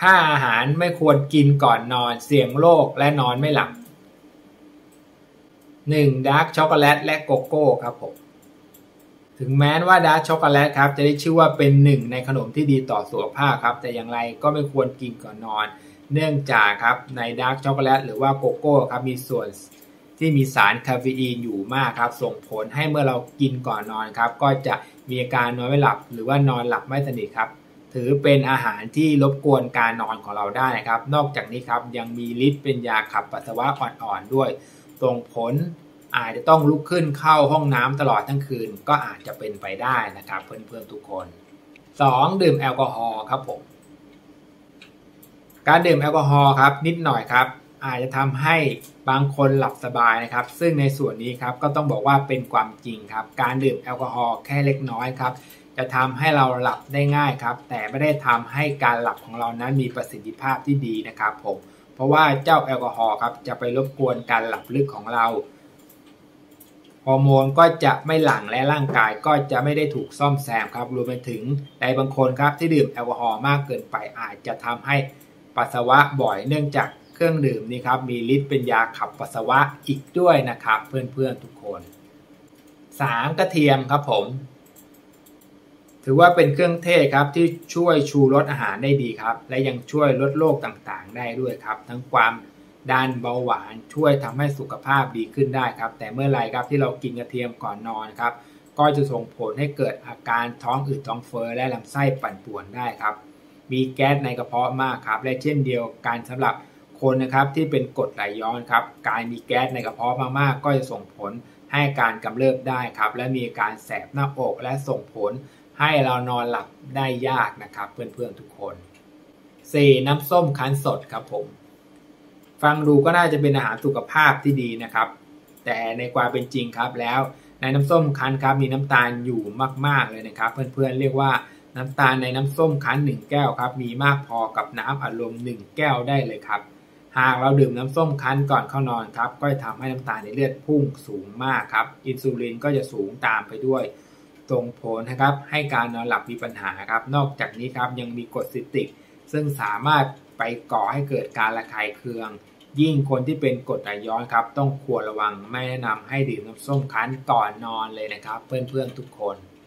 5 อาหารไม่ควรกินก่อนนอนเสี่ยงโรคและนอนไม่หลับ 1. ดาร์กช็อกโกแลตและโกโก้ครับผมถึงแม้ว่าดาร์กช็อกโกแลตครับจะได้ชื่อว่าเป็นหนึ่งในขนมที่ดีต่อสุขภาพครับแต่อย่างไรก็ไม่ควรกินก่อนนอนเนื่องจากครับในดาร์กช็อกโกแลตหรือว่าโกโก้ครับมีส่วนที่มีสารคาเฟอีนอยู่มากครับส่งผลให้เมื่อเรากินก่อนนอนครับก็จะมีอาการนอนไม่หลับหรือว่านอนหลับไม่สนิทครับถือเป็นอาหารที่รบกวนการนอนของเราได้ครับนอกจากนี้ครับยังมีฤทธิ์เป็นยาขับปัสสาวะอ่อนๆด้วยส่งผลอาจจะต้องลุกขึ้นเข้าห้องน้ำตลอดทั้งคืนก็อาจจะเป็นไปได้นะครับเพื่อนๆทุกคน 2. ดื่มแอลกอฮอล์ครับผมการดื่มแอลกอฮอล์ครับนิดหน่อยครับอาจจะทำให้บางคนหลับสบายนะครับซึ่งในส่วนนี้ครับก็ต้องบอกว่าเป็นความจริงครับการดื่มแอลกอฮอล์แค่เล็กน้อยครับจะทำให้เราหลับได้ง่ายครับแต่ไม่ได้ทำให้การหลับของเรานั้นมีประสิทธิภาพที่ดีนะครับผมเพราะว่าเจ้าแอลกอฮอล์ครับจะไปรบกวนการหลับลึกของเราฮอร์โมนก็จะไม่หลั่งและร่างกายก็จะไม่ได้ถูกซ่อมแซมครับรวมไปถึงในบางคนครับที่ดื่มแอลกอฮอล์มากเกินไปอาจจะทำให้ปัสสาวะบ่อยเนื่องจากเครื่องดื่มนี้ครับมีฤทธิ์เป็นยาขับปัสสาวะอีกด้วยนะครับเพื่อนๆทุกคน 3. กระเทียมครับผมถือว่าเป็นเครื่องเทศครับที่ช่วยชูรสอาหารได้ดีครับและยังช่วยลดโรคต่างๆได้ด้วยครับทั้งความดันเบาหวานช่วยทำให้สุขภาพดีขึ้นได้ครับแต่เมื่อไรครับที่เรากินกระเทียมก่อนนอนครับก็จะส่งผลให้เกิดอาการท้องอืดท้องเฟ้อและลำไส้ปั่นป่วนได้ครับมีแก๊สในกระเพาะมากครับและเช่นเดียวกันสำหรับคนนะครับที่เป็นกรดไหลย้อนครับการมีแก๊สในกระเพาะมากๆก็จะส่งผลให้การกำเริบได้ครับและมีอาการแสบหน้าอกและส่งผลให้เรานอนหลับได้ยากนะครับเพื่อนๆทุกคน 4. น้ำส้มคั้นสดครับผมฟังดูก็น่าจะเป็นอาหารสุขภาพที่ดีนะครับแต่ในความเป็นจริงครับแล้วในน้ำส้มคั้นครับมีน้ำตาลอยู่มากๆเลยนะครับเพื่อนๆเรียกว่าน้ำตาลในน้ำส้มคั้น1แก้วครับมีมากพอกับน้ำอัดลม1แก้วได้เลยครับหากเราดื่มน้ำส้มคั้นก่อนเข้านอนครับก็จะทำให้น้ำตาลในเลือดพุ่งสูงมากครับอินซูลินก็จะสูงตามไปด้วยส่งผลนะครับให้การนอนหลับมีปัญหาครับนอกจากนี้ครับยังมีกรดซิตริกซึ่งสามารถไปก่อให้เกิดการระคายเคืองยิ่งคนที่เป็นกรดไหลย้อนครับต้องควรระวังไม่แนะนำให้ดื่มน้ำส้มคั้นก่อนนอนเลยนะครับเพื่อนๆทุกคน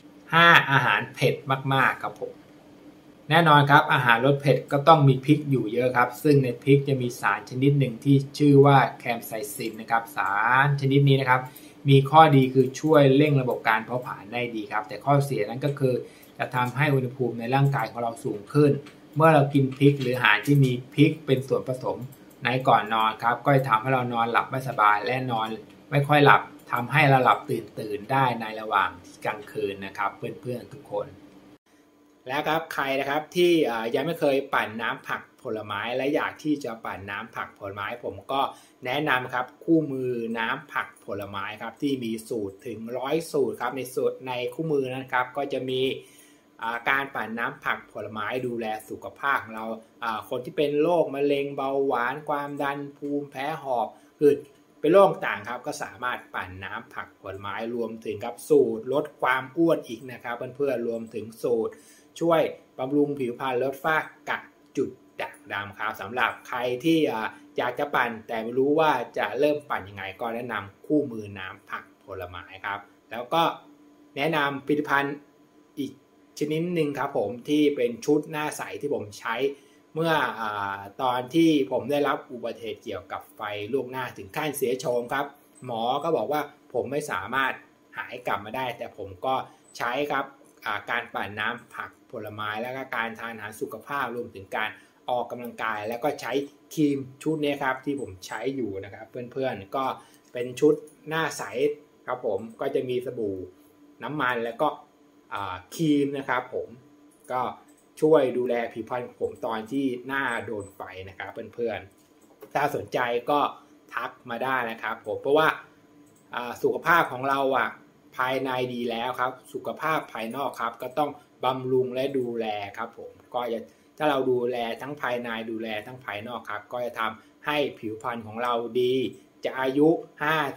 5. อาหารเผ็ดมากๆครับผมแน่นอนครับอาหารรสเผ็ดก็ต้องมีพริกอยู่เยอะครับซึ่งในพริกจะมีสารชนิดหนึ่งที่ชื่อว่าแคมไซซินนะครับสารชนิดนี้นะครับมีข้อดีคือช่วยเร่งระบบการเผาผลาญได้ดีครับแต่ข้อเสียนั้นก็คือจะทำให้อุณหภูมิในร่างกายของเราสูงขึ้นเมื่อเรากินพริกหรืออาหารที่มีพริกเป็นส่วนผสมในก่อนนอนครับก็จะทำให้เรานอนหลับไม่สบายและนอนไม่ค่อยหลับทำให้เราหลับตื่นได้ในระหว่างกลางคืนนะครับเพื่อนๆทุกคนแล้วครับใครนะครับที่ยังไม่เคยปั่นน้ำผักผลไม้และอยากที่จะปั่นน้ำผักผลไม้ผมก็แนะนำครับคู่มือน้ำผักผลไม้ครับที่มีสูตรถึง100สูตรครับในคู่มือนะครับก็จะมีการปั่นน้ำผักผลไม้ดูแลสุขภาพของเราคนที่เป็นโรคมะเร็งเบาหวานความดันภูมิแพ้หอบหืดเป็นโรคต่างครับก็สามารถปั่นน้ำผักผลไม้รวมถึงครับสูตรลดความอ้วนอีกนะครับเพื่อนๆรวมถึงสูตรช่วยบำรุงผิวพรรณลดฝ้ากระจุดด่างดำครับสำหรับใครที่อยากจะปั่นแต่ไม่รู้ว่าจะเริ่มปั่นยังไงก็แนะนำคู่มือน้ำผักผลไม้ครับแล้วก็แนะนำผลิตภัณฑ์อีกชนิดหนึ่งครับผมที่เป็นชุดหน้าใสที่ผมใช้เมื่อตอนที่ผมได้รับอุบัติเหตุเกี่ยวกับไฟลวกหน้าถึงขั้นเสียโฉมครับหมอก็บอกว่าผมไม่สามารถหายกลับมาได้แต่ผมก็ใช้ครับการปั่นน้ำผักผลไม้แล้วก็การทานอาหารสุขภาพรวมถึงการออกกำลังกายแล้วก็ใช้ครีมชุดนี้ครับที่ผมใช้อยู่นะครับเพื่อนๆก็เป็นชุดหน้าใสครับผมก็จะมีสบู่น้ำมันแล้วก็ครีมนะครับผมก็ช่วยดูแลผิวพรรณของผมตอนที่หน้าโดนไฟนะครับเพื่อนๆถ้าสนใจก็ทักมาได้นะครับผมเพราะว่าสุขภาพของเราภายในดีแล้วครับสุขภาพภายนอกครับก็ต้องบำรุงและดูแลครับผมก็จะถ้าเราดูแลทั้งภายในดูแลทั้งภายนอกครับก็จะทำให้ผิวพรรณของเราดีจะอายุ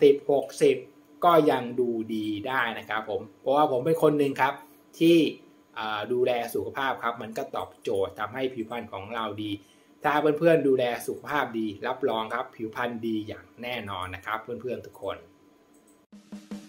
50-60ก็ยังดูดีได้นะครับผมเพราะว่าผมเป็นคนหนึ่งครับที่ดูแลสุขภาพครับมันก็ตอบโจทย์ทำให้ผิวพรรณของเราดีถ้าเพื่อนๆดูแลสุขภาพดีรับรองครับผิวพรรณดีอย่างแน่นอนนะครับเพื่อนๆทุกคน